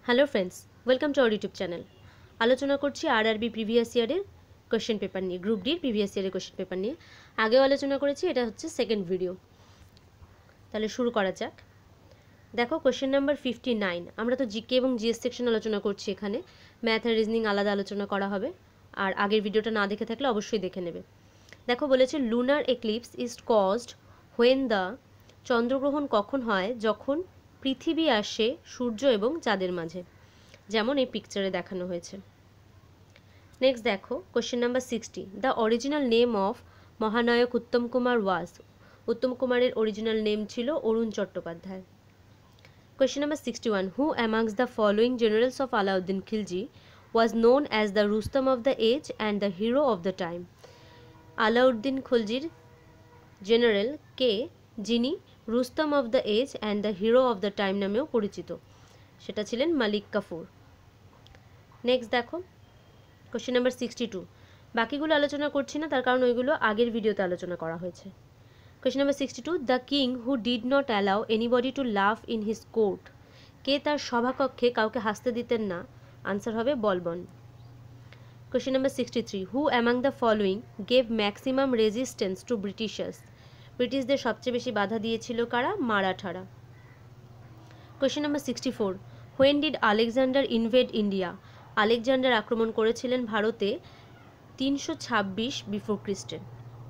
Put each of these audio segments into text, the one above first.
Hello friends, welcome to our YouTube channel. আলোচনা করছি RRB previous ইয়ারের কোশ্চেন পেপার নিয়ে, গ্রুপ ডির প্রিভিয়াস ইয়ারের কোশ্চেন পেপার নিয়ে। আগেও আলোচনা করেছি, এটা হচ্ছে সেকেন্ড ভিডিও। তাহলে শুরু করা যাক। দেখো কোশ্চেন নাম্বার 59। আমরা তো জিকে এবং জিএস সেকশন আলোচনা করছি, এখানে ম্যাথ আর রিজনিং আলাদা আলোচনা করা হবে। আর আগের ভিডিওটা না দেখে থাকলে অবশ্যই দেখে নেবে। দেখো বলেছে lunar eclipse is caused when the, চন্দ্রগ্রহণ কখন হয়? যখন পৃথিবী আসে সূর্য এবং চাঁদের মাঝে, যেমন এই পিকচারে দেখানো হয়েছে। নেক্সট দেখো question number 60। The original name of মহানায়ক উত্তম কুমার ওয়াজ, উত্তম কুমারের অরিজিনাল নেম ছিল Arun Chattopadhyay. Question number 61। Who amongst the following generals of Alauddin Khilji was known as the Rustam of the age and the hero of the time? Alauddin খলজির general কে, যিনি Rustam of the age and the hero of the time নামেও পরিচিত? সেটা ছিলেন Malik Kafur. Next দেখো question number 62। বাকিগুলো আলোচনা করছি না, তার কারণ ওইগুলো আগের ভিডিওতে আলোচনা করা হয়েছে। Question number 62। The king who did not allow anybody to laugh in his court, কে তার সভাকক্ষে কাউকে হাসতে দিতেন না? আনসার হবে Balban. Question number 63। Who among the following gave maximum resistance to Britishers, ব্রিটিশদের সবচেয়ে বেশি বাধা দিয়েছিল কারা? মারাঠারা। Question number 64। When did Alexander invade India, Alexander আক্রমণ করেছিলেন ভারতে 326 বিফোর খ্রিস্টে।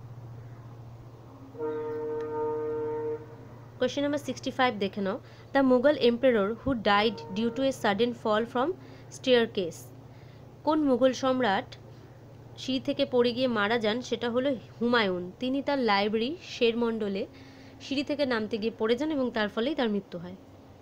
কোশ্চেন নাম্বার 65 দেখে নাও। The Mughal emperor who died due to a sudden fall from staircase, কোন মুঘল সম্রাট সিঁড়ি থেকে পড়ে গিয়ে মারা যান? সেটা হলো হুমায়ুন। তিনি তার লাইব্রেরি শেরমন্ডলে সিঁড়ি থেকে নামতে গিয়ে পড়ে যান এবং তার ফলেই তার মৃত্যু হয়।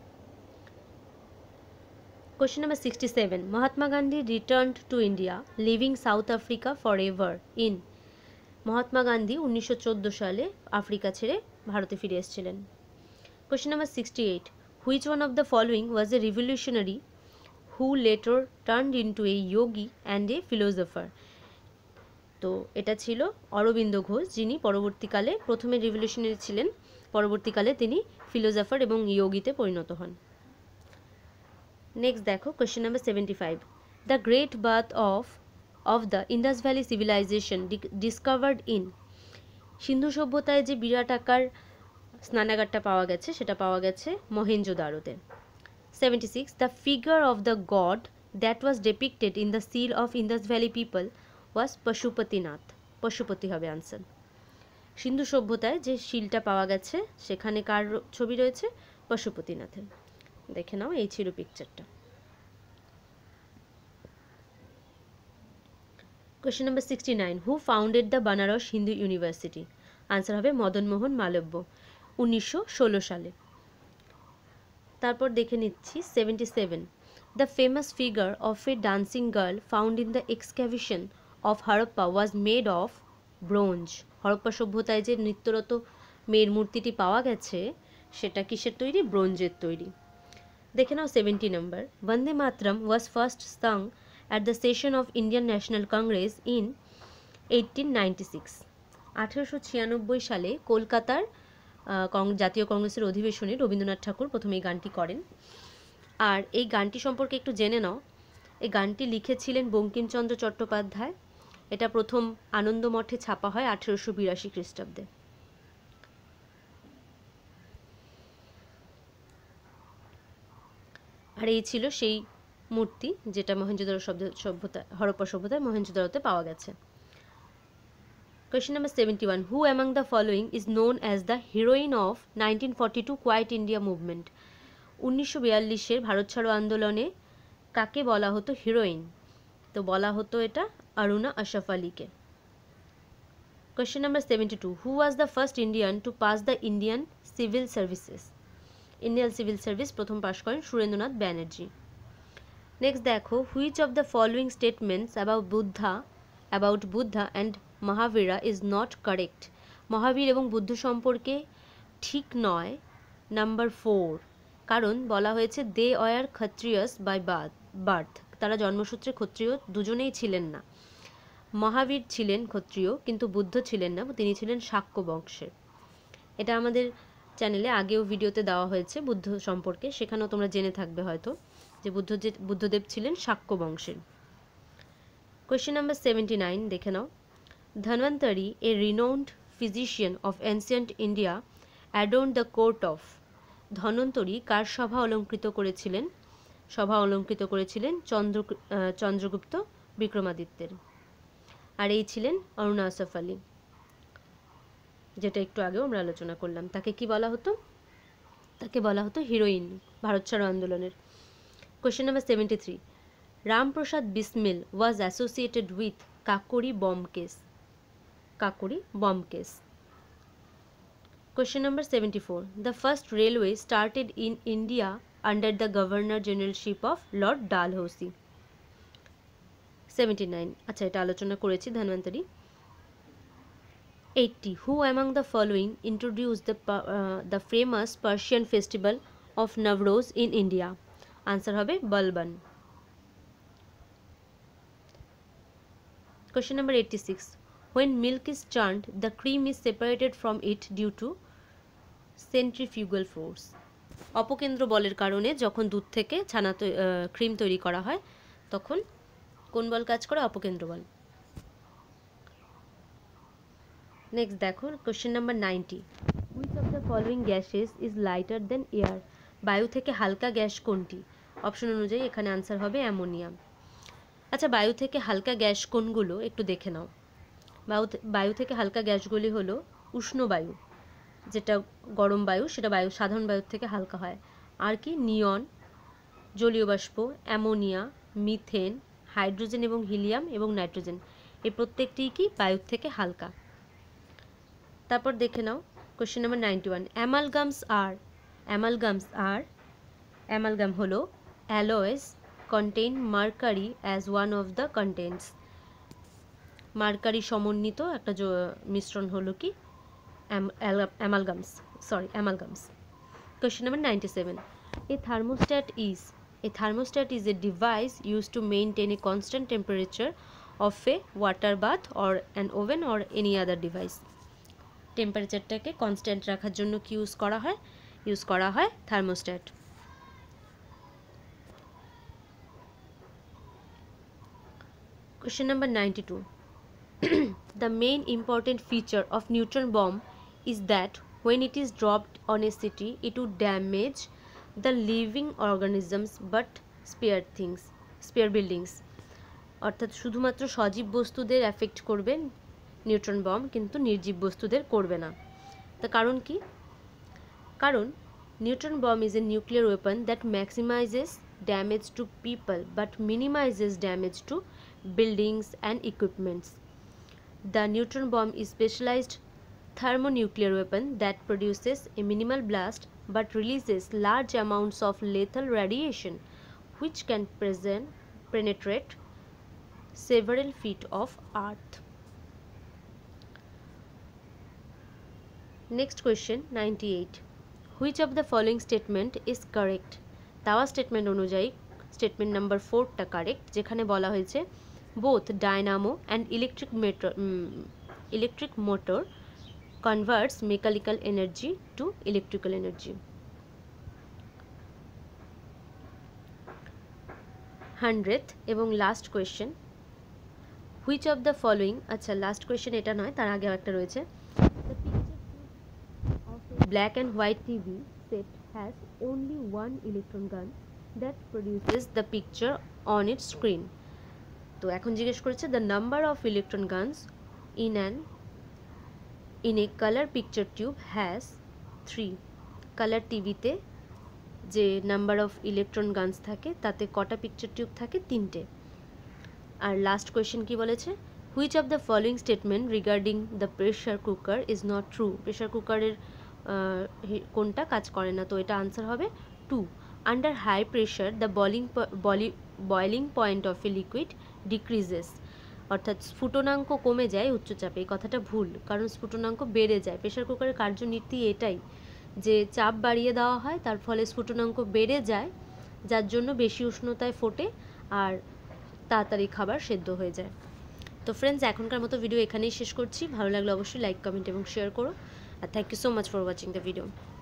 Question number 67. Mahatma Gandhi returned to India, leaving South Africa forever in. Mahatma Gandhi 1914 সালে আফ্রিকা ছেড়ে ভারতে ফিরে এসেছিলেন। Question number 68. Which one of the following was a revolutionary who later turned into a yogi and a philosopher? তো এটা ছিল অরবিন্দ ঘোষ, যিনি পরবর্তীকালে প্রথমে রিভলিউশনারি ছিলেন, পরবর্তীকালে তিনি ফিলোসফার এবং ইয়োগিতে পরিণত হন। নেক্সট দেখো question number 75। The great bath of the Indus valley civilisation discovered in, Sindhu সভ্যতায় যে বিরাট আকার স্নানাগারটা পাওয়া গেছে সেটা পাওয়া গেছে মহেঞ্জোদারোতে। 76. The figure of the god that was depicted in the seal of Indus valley people was Pashupatinath, Pashupati হবে আনসার। সিন্ধু সভ্যতায় যে শিলটা পাওয়া গেছে সেখানে কার ছবি রয়েছে? পশুপতিনাথের। দেখে নাও, এই ছিল পিকচারটা। Question number 69। Who founded the Banaras Hindu university? Answer হবে মদন মোহন মালব্য, 1916 সালে। তারপর দেখে নিচ্ছি 77। The famous figure of a dancing girl found in the excavation of Harappa was made of bronze, Harappa সভ্যতায় যে নৃত্যরত মেয়ের মূর্তিটি পাওয়া গেছে সেটা কিসের তৈরি? ব্রোঞ্জের তৈরি। দেখে নাও 70 নম্বর। Vande Mataram was first sung at the session of Indian National Congress in 1896। 1896 সালে কলকাতার জাতীয় কংগ্রেসের অধিবেশনে রবীন্দ্রনাথ ঠাকুর প্রথমে এই গানটি করেন। আর এই গানটি সম্পর্কে একটু জেনে নাও। এই গানটি লিখেছিলেন বঙ্কিমচন্দ্র চট্টোপাধ্যায়। এটা প্রথম আনন্দমঠে ছাপা হয় 1882 খ্রিস্টাব্দে। আর এই ছিল সেই মূর্তি যেটা মহেঞ্জোদারো সভ্যতা, হরপ্পা সভ্যতায় মহেঞ্জোদারোতে পাওয়া গেছে। Question number 71। Who among the following is known as the heroine of 1942 quit India movement? 1942-এর ভারত ছাড়ো আন্দোলনে কাকে বলা হতো হিরোইন? তো বলা হতো এটা অরুণা আশরাফ আলীকে। Question number 72। Who was the first Indian to pass the Indian civil services? Indian civil service প্রথম পাশ করেন সুরেন্দ্রনাথ ব্যানার্জি। নেক্সট দেখো which of the following statements about Buddha and Mahavira is not correct? Mahavir এবং বুদ্ধ সম্পর্কে ঠিক নয়। নাম্বার 4, কারণ বলা হয়েছে they were Kshatriyas by birth, তারা জন্মসূত্রে ক্ষত্রিয় দুজনেই ছিলেন না। মহাবীর ছিলেন ক্ষত্রিয় কিন্তু বুদ্ধ ছিলেন না, তিনি ছিলেন শাক্য বংশের। এটা আমাদের চ্যানেলে আগেও ভিডিওতে দেওয়া হয়েছে বুদ্ধ সম্পর্কে, সেখানেও তোমরা জেনে থাকবে হয়তো যে বুদ্ধদেব ছিলেন শাক্য বংশের। কোয়েশ্চেন নাম্বার 79 দেখে নাও। Dhanvantari, a renowned physician of ancient India, adorned the court of. Dhanvantari কার সভা অলঙ্কৃত করেছিলেন? চন্দ্রগুপ্ত বিক্রমাদিত্যের। আর এই ছিলেন অরুণা আসফ আলী, যেটা একটু আগেও আমরা আলোচনা করলাম। তাকে কি বলা হতো? তাকে বলা হতো হিরোইন ভারত ছাড়ো আন্দোলনের। Question number 73, Ramprasad Bismil was associated with Kakori bomb case. Question number 74. The first railway started in India under the Governor Generalship of Lord Dalhousie. 79. আচ্ছা, এটা আলোচনা করেছি Dhanvantari. 80. Who among the following introduced the famous Persian festival of Navroz in India? Answer হবে Balban. Question number 86. When milk is churned, the cream is separated from it due to centrifugal force. অপকেন্দ্র বলের কারণে যখন দুধ থেকে cream তৈরি করা হয় তখন কোন বল কাজ করে? অপকেন্দ্র বল। নেক্সট দেখো question number 90, which of the following gases is lighter than air? বায়ু থেকে হালকা গ্যাস কোনটি? অপশন অনুযায়ী এখানে আনসার হবে অ্যামোনিয়া। আচ্ছা, বায়ু থেকে হালকা গ্যাস কোনগুলো একটু দেখে নাও। বায়ু থেকে হালকা গ্যাসগুলি হলো উষ্ণ বায়ু, যেটা গরম বায়ু, সেটা সাধারণ বায়ুর থেকে হালকা হয়। আর কি? নিয়ন, জলীয় বাষ্প, অ্যামোনিয়া, মিথেন, হাইড্রোজেন এবং হিলিয়াম এবং নাইট্রোজেন, এই প্রত্যেকটিই কি বায়ুর থেকে হালকা। তারপর দেখে নাও কোশ্চেন নাম্বার 91, অ্যামালগাম হলো alloys contain mercury as one of the contents. Mercury সমন্বিত একটা মিশ্রণ হলো কি? amalgams. Question number 97. A thermostat is a device used to maintain a constant temperature of a water bath or an oven or any other device. টেম্পারেচারটাকে constant রাখার জন্য কি use করা হয় thermostat. Question number 92. The main important feature of neutron bomb is that when it is dropped on a city, it would damage the living organisms but spare buildings. অর্থাৎ শুধুমাত্র সজীব বস্তুদের এফেক্ট করবে নিউট্রন বম, কিন্তু নির্জীব বস্তুদের করবে না। তার কারণ কি? কারণ neutron bomb is a nuclear weapon that maximizes damage to people but minimizes damage to buildings and equipments. The neutron bomb is specialized thermonuclear weapon that produces a minimal blast but releases large amounts of lethal radiation which can penetrate several feet of earth. Next question 98. Which of the following statement is correct? তাওয়া statement অনুযায়ী statement number 4টা correct, যেখানে বলা হয়েছে both dynamo and electric motor converts mechanical energy to electrical energy. 100th এবং last question, which of the following, আচ্ছা last question এটা নয়, তার আগে একটা রয়েছে, black and white TV set has only one electron gun that produces the picture on its screen. তো এখন জিজ্ঞেস করেছে the number of electron guns in a color picture tube has 3. Colour টিভিতে যে নাম্বার অফ ইলেকট্রন গানস থাকে তাতে কটা picture tube থাকে? 3টে। আর লাস্ট কোয়েশ্চেন কি বলেছে? Which of the following statement regarding the pressure cooker is not true? Pressure কুকারের কোনটা কাজ করে না? তো এটা আনসার হবে 2. Under high pressure the boiling point of a liquid decreases. অর্থাৎ স্ফুটনাঙ্ক কমে যায় উচ্চচাপে। এই কথাটা ভুল, কারণ স্ফুটনাঙ্ক বেড়ে যায়। প্রেশার কুকারের কার্যনীতি এটাই যে চাপ বাড়িয়ে দেওয়া হয়, তার ফলে স্ফুটনাঙ্ক বেড়ে যায়, যার জন্য বেশি উষ্ণতায় ফোটে আর তাড়াতাড়ি খাবার সেদ্ধ হয়ে যায়। তো ফ্রেন্ডস, এখনকার মতো ভিডিও এখানেই শেষ করছি। ভালো লাগলে অবশ্যই লাইক, কমেন্ট এবং শেয়ার করো। আর thank you so much for watching the video.